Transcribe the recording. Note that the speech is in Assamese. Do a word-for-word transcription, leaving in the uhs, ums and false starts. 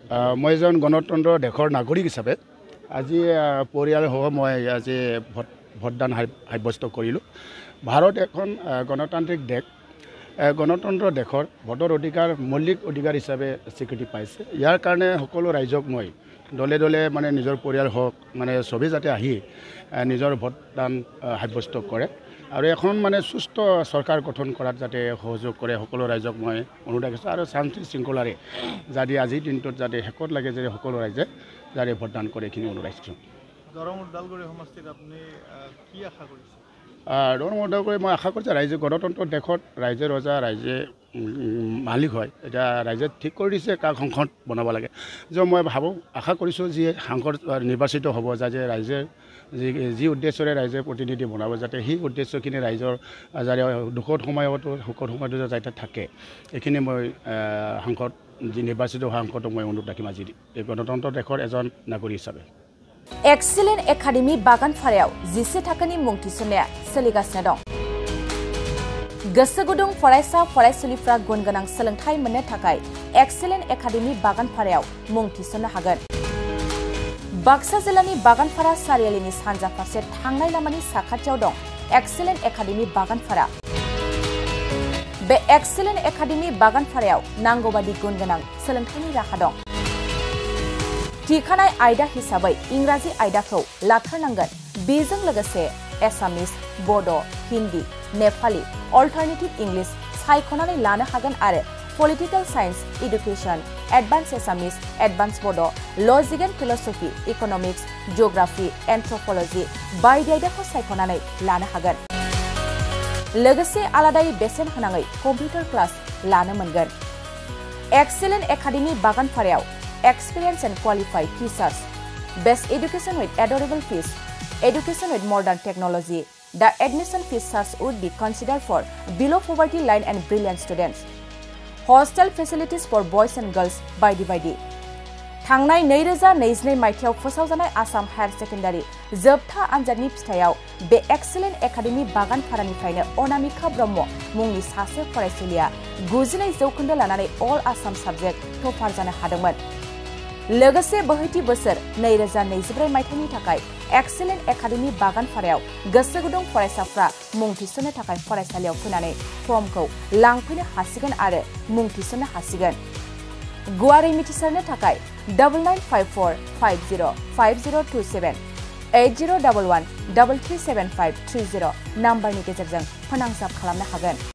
মই এজন গণতন্ত্ৰ দেশৰ নাগৰিক হিচাপে আজি পৰিয়ালসহ মই আজি ভোট ভোটদান সাব্যস্ত কৰিলোঁ। ভাৰত এখন গণতান্ত্ৰিক দেশ, গণতন্ত্ৰ দেশৰ ভোটৰ অধিকাৰ মৌলিক অধিকাৰ হিচাপে স্বীকৃতি পাইছে। ইয়াৰ কাৰণে সকলো ৰাইজক মই দলে দলে মানে নিজৰ পৰিয়াল হওক মানে চবেই যাতে আহি নিজৰ ভোটদান সাব্যস্ত কৰে আৰু এখন মানে সুস্থ চৰকাৰ গঠন কৰাত যাতে সহযোগ কৰে সকলো ৰাইজক মই অনুৰোধ ৰাখিছোঁ আৰু শান্তি শৃংখলাৰে যাতে আজিৰ দিনটোত যাতে শেষত লাগে যে সকলো ৰাইজে যাতে ভোটদান কৰে এইখিনি অনুৰোধ ৰাখিছোঁ। দৰং ওদালগুৰি সমষ্টিত আপুনি কি আশা কৰিছে? দৰং ওদালগুৰি মই আশা কৰিছোঁ ৰাইজে গণতন্ত্ৰ দেশত ৰাইজে ৰজা ৰাইজে মালিক হয়। এতিয়া ৰাইজে ঠিক কৰি দিছে কাক সংসদ বনাব লাগে। যে মই ভাবোঁ আশা কৰিছোঁ যি সাংসদ নিৰ্বাচিত হ'ব যাতে ৰাইজে যি যি উদ্দেশ্যৰে ৰাইজে প্ৰতিনিধি বনাব যাতে সেই উদ্দেশ্যখিনি ৰাইজৰ যাতে দুখত সময়তো সুখত সময়তো যাতে থাকে এইখিনি মই সাংসদ যি নিৰ্বাচিত সাংসদক মই অনুৰোধ ৰাখিম আজি এই গণতন্ত্ৰ দেশৰ এজন নাগৰিক হিচাপে। एक्सीलेंट एकाडेमी बागानफारायाव जिसे थाखोनि मुं थिसननाया सोलिगासिनो दं। गोसो गुदुं फरायसा फरायसुलिफ्रा गुन गोनां सोलोंथाइ मोननो थाखाय एक्सीलेंट एकाडेमी बागानफारायाव मुं थिसननो हागोन। बाक्सा जिल्लानि बागानफारा सारियालिनि सानजा फारसे थांनाय लामानि साखाथियाव दं एक्सीलेंट एकाडेमी बागानफारा। बे एक्सीलेंट एकाडेमी बागानफारायाव नांगौबादि गुन गोनां सोलोंथाइनि राहा दं। थिखानाय आयदा हिसाबै इंराजी आयदाखौ लाथारनांगोन। बेजों लोगोसे एसामिस, बड', हिन्दी, नेपाली, अल्टारनेटिभ इंलिश सायख'नानै लानो हागोन आरो political science, education, advance Assamese, advance Bodo', logic and philosophy, economics, geography, anthropology बायदि आयदाखौ सायख'नानै लानो हागोन। लोगोसे आलादायै बेसेन होनाङै कम्पिउटार क्लास लानो मोनगोन। एक्सीलेंट एकाडेमी बागानफारायाव Experience and qualified teachers, best education with adorable fees, education with modern technology. The admission fees would be considered for below poverty line and brilliant students. Hostel facilities for boys and girls by divided. थांनाय नैरोजा नैजिनै मायथाइयाव फोसावजानाय आसाम हायर सेकेन्डारि जोबथा आनजादनि फिथायाव बे एक्सीलेंट एकाडेमी बागानफारानिफ्रायनो अनामिका ब्रह्म मुंनि सासे फरायसुलिया गुजिनै जौखोन्दो लानानै अल आसाम साबजेक्ट टपार जानो हादोंमोन। लोगोसे बोहैथि बोसोर नैरोजा नैजिब्रै मायथाइनि थाखाय एक्सीलेंट एकाडेमी बागानफारायाव गोसो गुदुं फरायसाफ्रा मुं थिसननो थाखाय फरायसालियाव फैनानै फर्मखौ लांफैनो हासिगोन आरो मुं थिसननो हासिगोन। गुवारै मिथिसारनो थाखाय double nine five four five zero five zero two seven eight zero one one double three seven five three zero नाम्बारनि गेजेरजों फोनांजाब खालामनो हागोन।